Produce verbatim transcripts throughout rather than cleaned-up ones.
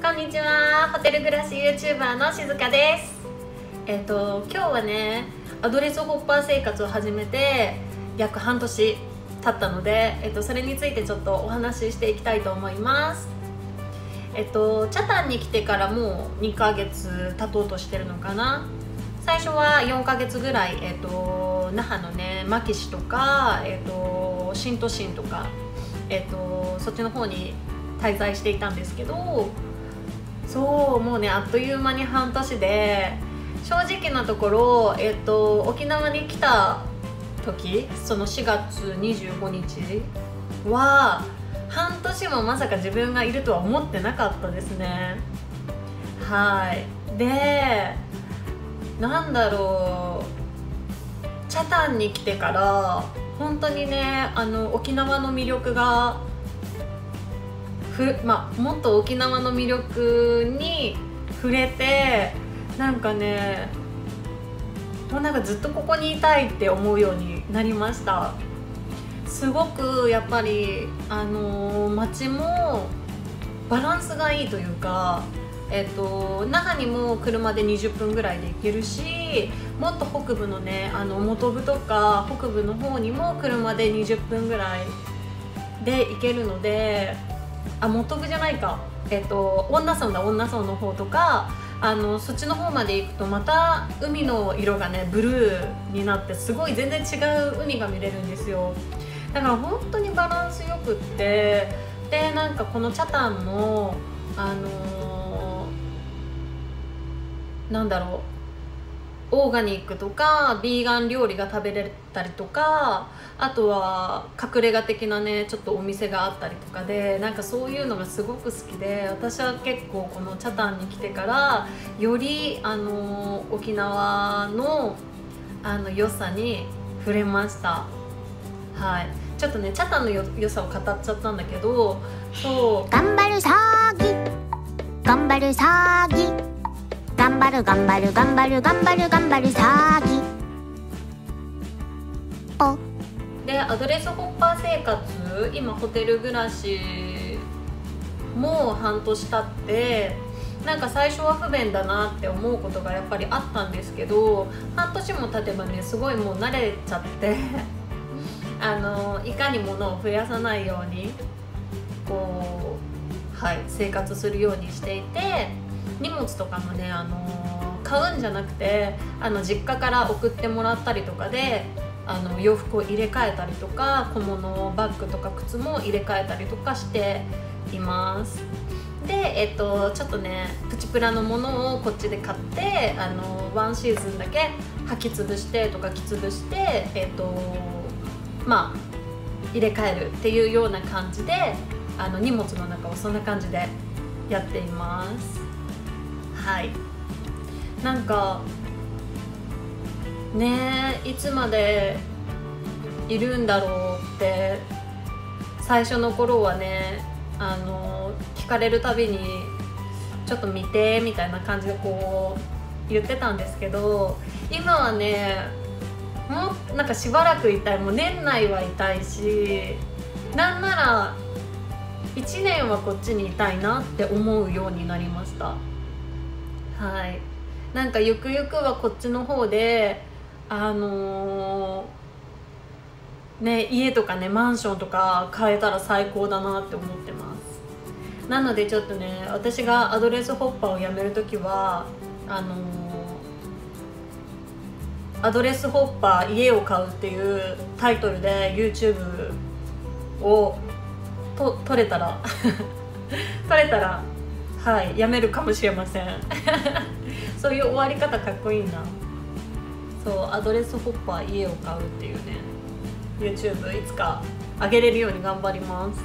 こんにちは。ホテル暮らし YouTuber のしずかです。えっと今日はね、アドレスホッパー生活を始めて約半年経ったので、えっと、それについてちょっとお話ししていきたいと思います。えっとチャタンに来てからもうにかげつ経とうとしてるのかな。最初はよんかげつぐらい、えっと、那覇のね牧師とか、えっと、新都心とか、えっと、そっちの方に滞在していたんですけど、そうもうねあっという間に半年で、正直なところ、えっと、沖縄に来た時、そのしがつにじゅうごにちは半年もまさか自分がいるとは思ってなかったですね。はいでなんだろう、チャタンに来てから本当にね、あの沖縄の魅力がふ、まあ、もっと沖縄の魅力に触れて、なんかねもうなんかずっとここにいたいって思うようになりました。すごくやっぱりあのー、街もバランスがいいというか、えっと、那覇にも車でにじゅっぷんぐらいで行けるし、もっと北部のねあの本部とか北部の方にも車でにじゅっぷんぐらいで行けるので、あ、本部じゃないか、えっと、恩納村だ、恩納村の方とか、あのそっちの方まで行くとまた海の色がねブルーになって、すごい全然違う海が見れるんですよ。だから本当にバランスよくって、でなんかこのチャタンのあのー、なんだろう、オーガニックとかビーガン料理が食べれたりとか、あとは隠れ家的なねちょっとお店があったりとかで、なんかそういうのがすごく好きで、私は結構このチャタンに来てからよりあの沖縄のあの良さに触れました。はい、ちょっとねチャタンのよ良さを語っちゃったんだけど、そう頑張る詐欺頑張る詐欺頑張る頑張る頑張る頑張る頑張る詐欺おでアドレスホッパー生活、今ホテル暮らしも半年経って、なんか最初は不便だなって思うことがやっぱりあったんですけど、半年も経てばねすごいもう慣れちゃってあのいかに物を増やさないようにこう、はい、生活するようにしていて、荷物とかもね、あの買うんじゃなくてあの実家から送ってもらったりとかで、あの洋服を入れ替えたりとか、小物バッグとか靴も入れ替えたりとかしています。で、えっと、ちょっとねプチプラのものをこっちで買って、あのワンシーズンだけ履き潰してとか着潰して、えっとまあ入れ替えるっていうような感じで、あの荷物の中をそんな感じでやっています。はい、なんかねいつまでいるんだろうって最初の頃はね、あの聞かれるたびにちょっと見てみたいな感じでこう言ってたんですけど、今はねもうなんかしばらくいたい、もう年内はいたいし、なんならいちねんはこっちにいたいなって思うようになりました。はい、なんかゆくゆくはこっちの方であのー、ね家とかねマンションとか買えたら最高だなって思ってます。なのでちょっとね、私がアドレスホッパーをやめるときはあのー、アドレスホッパー家を買うっていうタイトルで YouTube をと撮れたら撮れたらはい、やめるかもしれませんそういう終わり方かっこいいな。そうアドレスホッパー家を買うっていうね YouTube いつか上げれるように頑張ります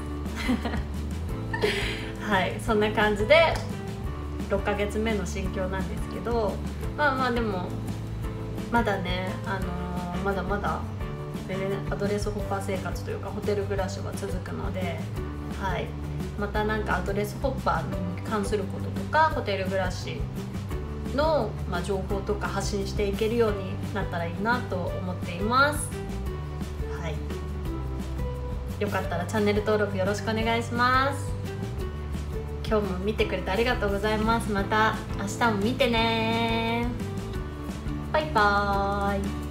はい、そんな感じでろっかげつめの心境なんですけど、まあまあでもまだね、あのー、まだまだ全然アドレスホッパー生活というかホテル暮らしは続くので、はい、またなんかアドレスホッパーに関することとかホテル暮らしの、まあ、情報とか発信していけるようになったらいいなと思っています。はい、よかったらチャンネル登録よろしくお願いします。 今日も見てくれてありがとうございます。また明日も見てね。バイバーイ。